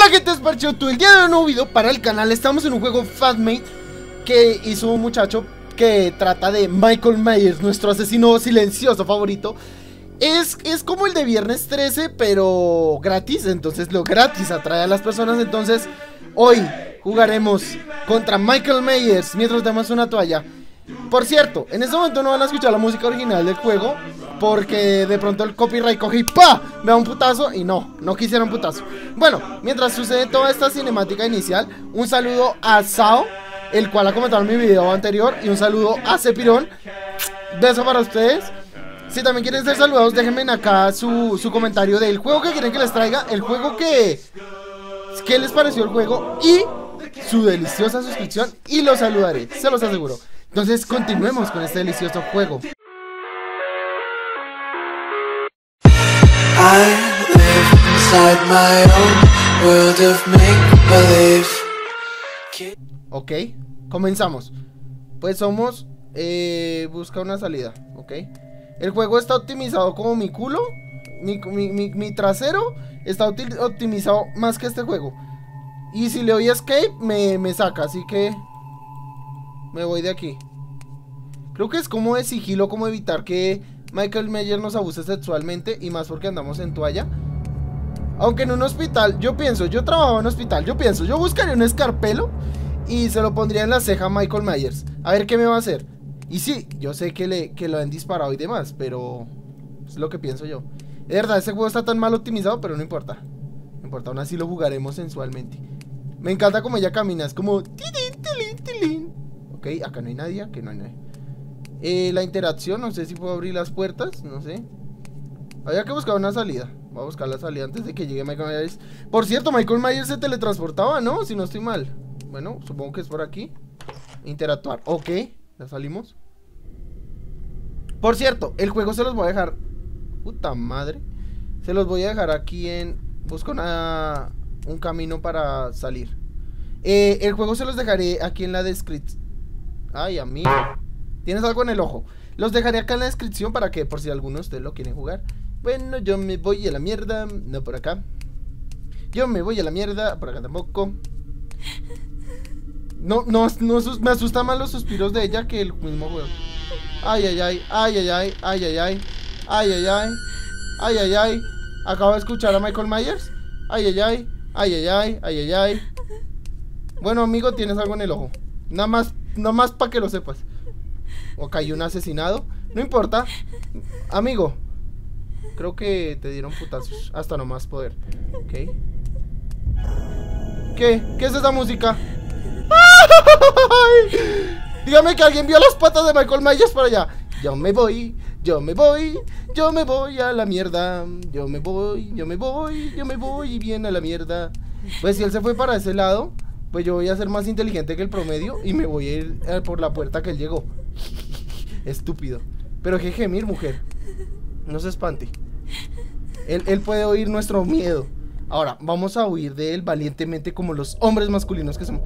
Hola gente, es Parchioto. El día de hoy un nuevo video para el canal. Estamos en un juego Fatmate que hizo un muchacho que trata de Michael Myers, nuestro asesino silencioso favorito. Es como el de Viernes 13, pero gratis. Entonces lo gratis atrae a las personas. Entonces hoy jugaremos contra Michael Myers mientras damos una toalla. Por cierto, en este momento no van a escuchar la música original del juego, porque de pronto el copyright coge y ¡pa! Me da un putazo y no quisiera un putazo. Bueno, mientras sucede toda esta cinemática inicial, un saludo a Sao, el cual ha comentado en mi video anterior, y un saludo a Cepirón. Beso para ustedes. Si también quieren ser saludados, déjenme en acá su comentario del juego que quieren que les traiga, el juego que les pareció el juego y su deliciosa suscripción, y los saludaré, se los aseguro. Entonces continuemos con este delicioso juego. Ok, comenzamos. Pues somos busca una salida. Ok. El juego está optimizado como mi culo. Mi trasero está optimizado más que este juego. Y si le doy escape me saca, así que me voy de aquí. Creo que es como de sigilo, como evitar que Michael Myers nos abuse sexualmente, y más porque andamos en toalla. Aunque en un hospital, yo trabajo en un hospital, yo buscaría un escarpelo y se lo pondría en la ceja a Michael Myers, a ver qué me va a hacer. Y sí, yo sé que lo han disparado y demás, pero es lo que pienso yo. De verdad, ese juego está tan mal optimizado, pero no importa. No importa, aún así lo jugaremos sensualmente. Me encanta como ella camina, es como tilín, tilín, tilín. Ok, acá no hay nadie, aquí no hay nadie. La interacción, no sé si puedo abrir las puertas, no sé. Había que buscar una salida. Voy a buscar la salida antes de que llegue Michael Myers. Por cierto, Michael Myers se teletransportaba, ¿no? Si no estoy mal. Bueno, supongo que es por aquí. Interactuar, ok, ya salimos. Por cierto, el juego se los voy a dejar. Puta madre. Se los voy a dejar aquí en... Busco un camino para salir. El juego se los dejaré aquí en la descripción. Ay, amigo, tienes algo en el ojo. Los dejaré acá en la descripción para que por si alguno de ustedes lo quieren jugar. Bueno, yo me voy a la mierda. No, por acá. Yo me voy a la mierda. Por acá tampoco. No, me asustan más los suspiros de ella que el mismo juego. Ay, ay, ay, ay, ay, ay, ay, ay, ay, ay, ay, ay, ay, ay, ay. Acabo de escuchar a Michael Myers. Ay, ay, ay, ay, ay, ay, ay, ay, ay. Bueno, amigo, tienes algo en el ojo. Nada más para que lo sepas. Ok, un asesinado. No importa. Amigo, creo que te dieron putazos hasta no más poder. Ok. ¿Qué es esa música? ¡Ay! Dígame que alguien vio las patas de Michael Myers para allá. Yo me voy a la mierda. Yo me voy bien a la mierda. Pues si él se fue para ese lado, pues yo voy a ser más inteligente que el promedio y me voy a ir por la puerta que él llegó. Estúpido. Pero que gemir, mujer. No se espante. Él puede oír nuestro miedo. Ahora, vamos a huir de él valientemente como los hombres masculinos que somos.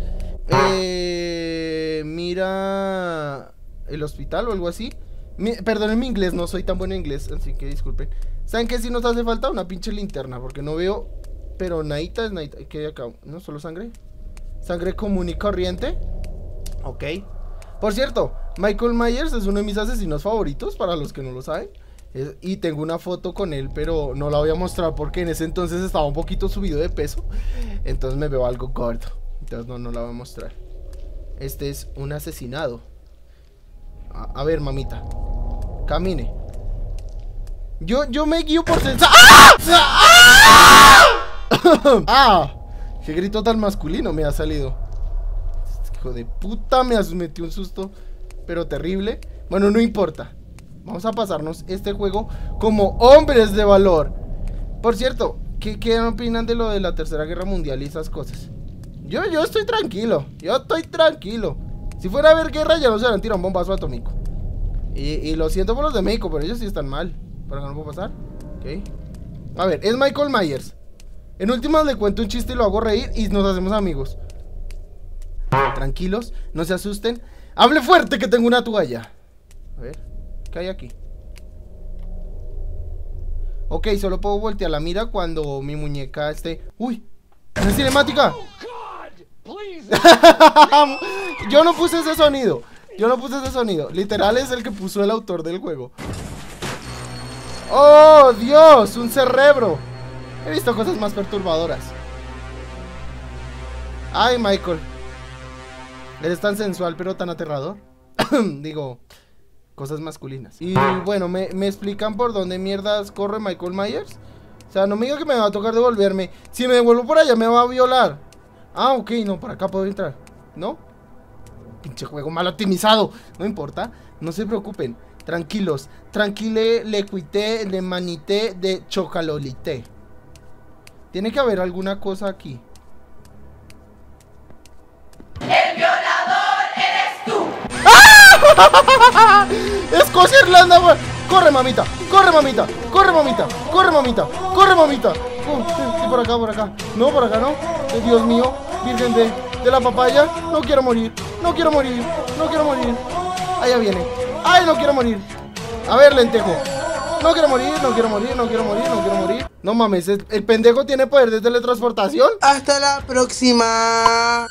Mira el hospital o algo así. Perdonen mi inglés, no soy tan bueno en inglés, así que disculpen. ¿Saben qué? Si nos hace falta una pinche linterna, porque no veo. Pero nadita es nadita. ¿Qué hay acá? ¿No? ¿Solo sangre? Sangre común y corriente. Ok. Por cierto, Michael Myers es uno de mis asesinos favoritos, para los que no lo saben. Y tengo una foto con él, pero no la voy a mostrar porque en ese entonces estaba un poquito subido de peso. Entonces me veo algo gordo. Entonces no la voy a mostrar. Este es un asesinado. A ver, mamita, camine. Yo me guío por ¡Ah! Qué grito tan masculino me ha salido. Hijo de puta, me metió un susto, pero terrible. Bueno, no importa. Vamos a pasarnos este juego como hombres de valor. Por cierto, ¿qué opinan de lo de la Tercera Guerra Mundial y esas cosas? Yo estoy tranquilo. Si fuera a haber guerra ya nos hubieran tirado un bombazo atómico. Y lo siento por los de México, pero ellos sí están mal. ¿Para que no puedo pasar? Ok. A ver, es Michael Myers. En últimas le cuento un chiste y lo hago reír y nos hacemos amigos. Tranquilos, no se asusten. Hable fuerte que tengo una toalla. A ver, ¿qué hay aquí? Ok, solo puedo voltear la mira cuando mi muñeca esté... ¡Uy! ¡La cinemática! Yo no puse ese sonido. Yo no puse ese sonido. Literal es el que puso el autor del juego. ¡Oh, Dios! ¡Un cerebro! He visto cosas más perturbadoras. ¡Ay, Michael! Eres tan sensual pero tan aterrador. Digo, cosas masculinas. Y bueno, ¿me explican por dónde mierdas corre Michael Myers? O sea, no me diga que me va a tocar devolverme. Si me devuelvo por allá me va a violar. Ah, ok, no, por acá puedo entrar. ¿No? Pinche juego mal optimizado. No importa, no se preocupen. Tranquilos, tranquile, le cuité, le manité, de chocalolité. Tiene que haber alguna cosa aquí. ¡El violador eres tú! ¡Ah! ¡Escocia, Irlanda, güey! ¡Corre, mamita! ¡Corre, mamita! ¡Corre, mamita! ¡Corre, mamita! ¡Corre, mamita! Sí, por acá, por acá. No, por acá no. Dios mío, virgen de la papaya. No quiero morir. No quiero morir. No quiero morir. Allá viene. ¡Ay, no quiero morir! A ver, lentejo. No quiero morir, no quiero morir, no quiero morir, no quiero morir. No mames, el pendejo tiene poder de teletransportación. Hasta la próxima.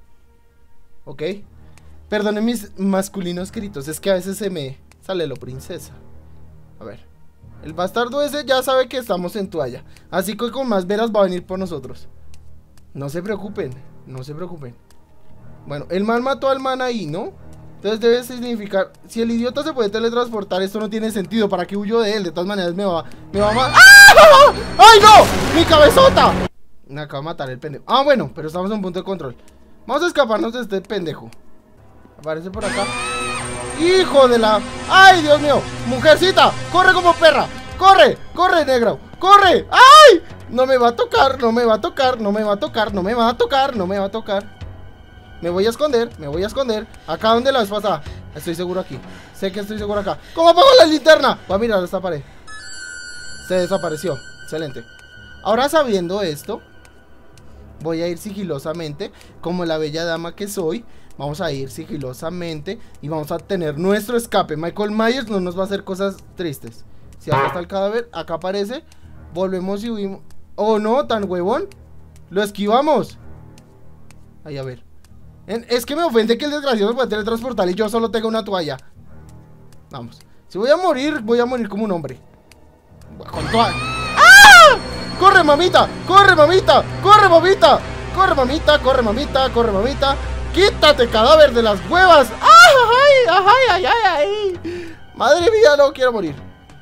Ok. Perdonen mis masculinos gritos, es que a veces se me sale lo princesa. A ver. El bastardo ese ya sabe que estamos en toalla. Así que con más veras va a venir por nosotros. No se preocupen, no se preocupen. Bueno, el man mató al man ahí, ¿no? Entonces debe significar, si el idiota se puede teletransportar, esto no tiene sentido. ¿Para qué huyo de él? De todas maneras me va a matar. ¡Ah! ¡Ay, no! ¡Mi cabezota! Me acaba de matar el pendejo. Ah, bueno, pero estamos en un punto de control. Vamos a escaparnos de este pendejo. Aparece por acá. ¡Hijo de la! ¡Ay, Dios mío! ¡Mujercita! ¡Corre como perra! ¡Corre! ¡Corre, negro! ¡Corre! ¡Ay! No me va a tocar, no me va a tocar, no me va a tocar, no me va a tocar, no me va a tocar. Me voy a esconder, me voy a esconder. ¿Acá donde la vez pasada? Estoy seguro aquí. Sé que estoy seguro acá. ¿Cómo apago la linterna? Voy a mirar esta pared. Se desapareció. Excelente. Ahora sabiendo esto, voy a ir sigilosamente. Como la bella dama que soy, vamos a ir sigilosamente y vamos a tener nuestro escape. Michael Myers no nos va a hacer cosas tristes. Si acá está el cadáver, acá aparece. Volvemos y huimos. Oh no, tan huevón. Lo esquivamos. Ahí, a ver. Es que me ofende que el desgraciado me pueda teletransportar y yo solo tengo una toalla. Vamos. Si voy a morir como un hombre. Con toalla. ¡Ah! ¡Corre, mamita! ¡Corre, mamita! ¡Corre, mamita! ¡Corre, mamita! ¡Corre, mamita! ¡Corre, mamita! ¡Quítate, cadáver de las huevas! ¡Ay, ay, ay, ay, ay! Madre mía, no quiero morir.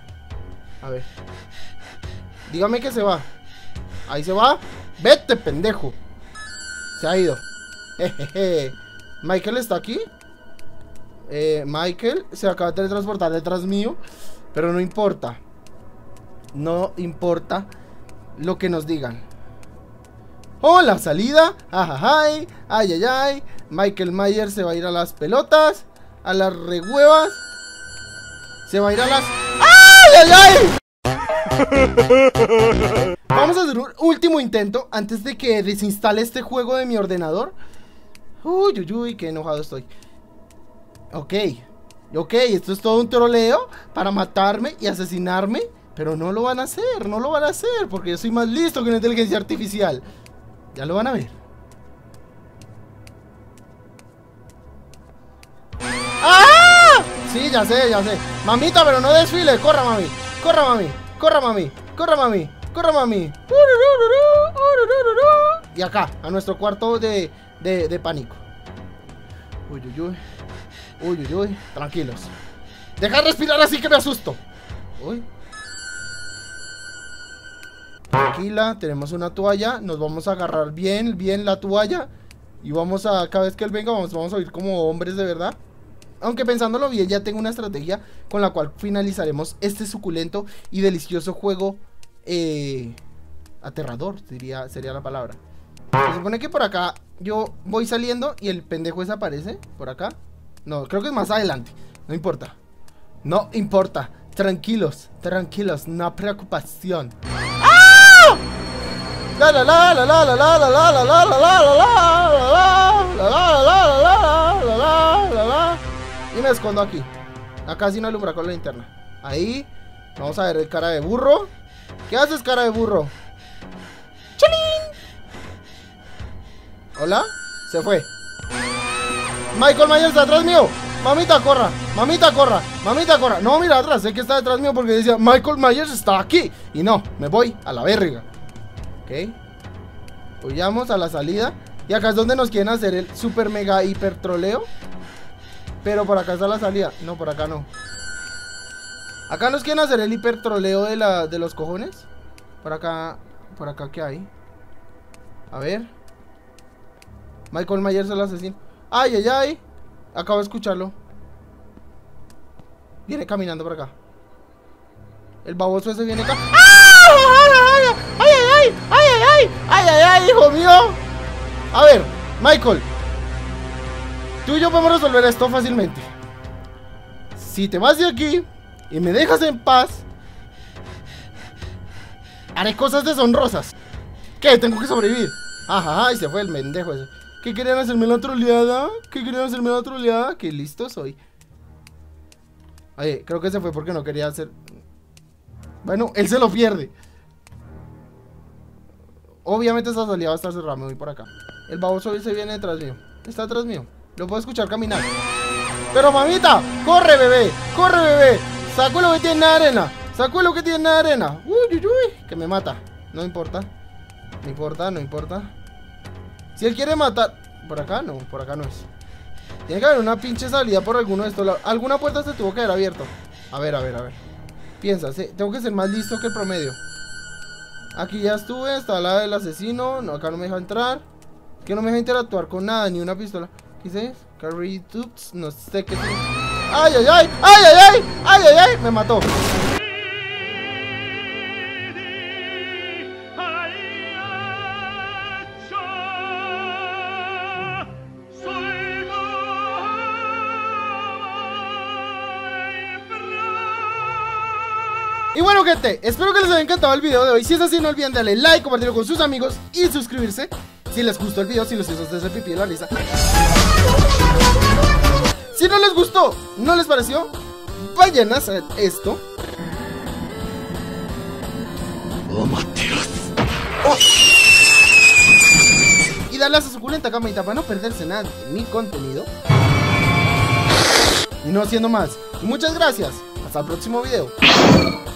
A ver. Dígame que se va. Ahí se va. Vete, pendejo. Se ha ido. Jejeje. Michael está aquí. Michael se acaba de teletransportar detrás mío. Pero no importa. No importa lo que nos digan. ¡Oh, la salida! ¡Ajajay! ¡Ay, ay, ay! Michael Myers se va a ir a las pelotas. A las rehuevas. Se va a ir a las... ¡Ay, ay, ay! Vamos a hacer un último intento antes de que desinstale este juego de mi ordenador. Uy, uy, uy, qué enojado estoy. Ok, esto es todo un troleo para matarme y asesinarme. Pero no lo van a hacer, no lo van a hacer, porque yo soy más listo que una inteligencia artificial. Ya lo van a ver. ¡Ah! Sí, ya sé, ya sé. Mamita, pero no desfile, corra, mami. Corra, mami, corra, mami, corra, mami, corra, mami. Y acá, a nuestro cuarto de pánico. Uy, uy, uy. Uy, uy, uy. Tranquilos. Deja respirar así que me asusto. Uy. Tranquila, tenemos una toalla. Nos vamos a agarrar bien, bien la toalla. Y vamos a, cada vez que él venga, vamos a ir como hombres de verdad. Aunque pensándolo bien, ya tengo una estrategia con la cual finalizaremos este suculento y delicioso juego. Aterrador, sería la palabra. Se supone que por acá yo voy saliendo y el pendejo desaparece. Por acá. No, creo que es más adelante. No importa. No importa. Tranquilos, tranquilos, no preocupación. ¡Ah! La la la la la la la la la la la la la la la. Y me escondo aquí. Acá sí no alumbra con la linterna. Ahí. Vamos a ver el cara de burro. ¿Qué haces, cara de burro? ¡Chalín! ¿Hola? Se fue. Michael Myers está atrás mío. Mamita, corra. Mamita, corra. Mamita, corra. No, mira atrás. Sé que está detrás mío porque decía Michael Myers está aquí. Y no, me voy a la verga. Ok. Huyamos a la salida. Y acá es donde nos quieren hacer el super mega hiper troleo. Pero por acá está la salida. No, por acá no. Acá nos quieren hacer el hiper troleo de los cojones. Por acá ¿qué hay? A ver. Michael Myers es el asesino. Ay, ay, ay. Acabo de escucharlo. Viene caminando por acá. El baboso ese viene acá. ¡Ay, ay, ay! ¡Ay, ay, ay! ¡Ay, ay, ay, hijo mío! A ver, Michael. Tú y yo podemos resolver esto fácilmente. Si te vas de aquí y me dejas en paz, haré cosas deshonrosas. ¿Qué? Tengo que sobrevivir. Ajá, y se fue el mendejo ese. ¿Qué querían hacerme la troleada? ¿Qué querían hacerme la troleada? Qué listo soy. Oye, creo que se fue porque no quería hacer... Bueno, él se lo pierde. Obviamente esa salida va a estar cerrada. Me voy por acá. El baboso se viene detrás mío. Está detrás mío. Lo puedo escuchar caminar. Pero mamita, corre bebé. Corre bebé. Saco lo que tiene en la arena. Saco lo que tiene en la arena. Uy, uy, uy. Que me mata. No importa. No importa, no importa. Si él quiere matar... ¿Por acá? No, por acá no es. Tiene que haber una pinche salida por alguno de estos lados. Alguna puerta se tuvo que haber abierto. A ver, a ver, a ver. Piensa, ¿sí? Tengo que ser más listo que el promedio. Aquí ya estuve, está la del asesino. No, acá no me deja entrar. Que no me deja interactuar con nada, ni una pistola. ¿Qué es? Carry tubes, no sé qué es. ¡Ay, ay, ay! ¡Ay, ay, ay! ¡Ay, ay, ay! Me mató. Y bueno, gente, espero que les haya encantado el video de hoy. Si es así, no olviden darle like, compartirlo con sus amigos y suscribirse si les gustó el video, si les hizo desde el pipí de la risa. Si no les gustó, no les pareció, vayan a hacer esto. Y darle a esa suculenta campanita para no perderse nada de mi contenido. Y no siendo más, muchas gracias. Hasta el próximo video.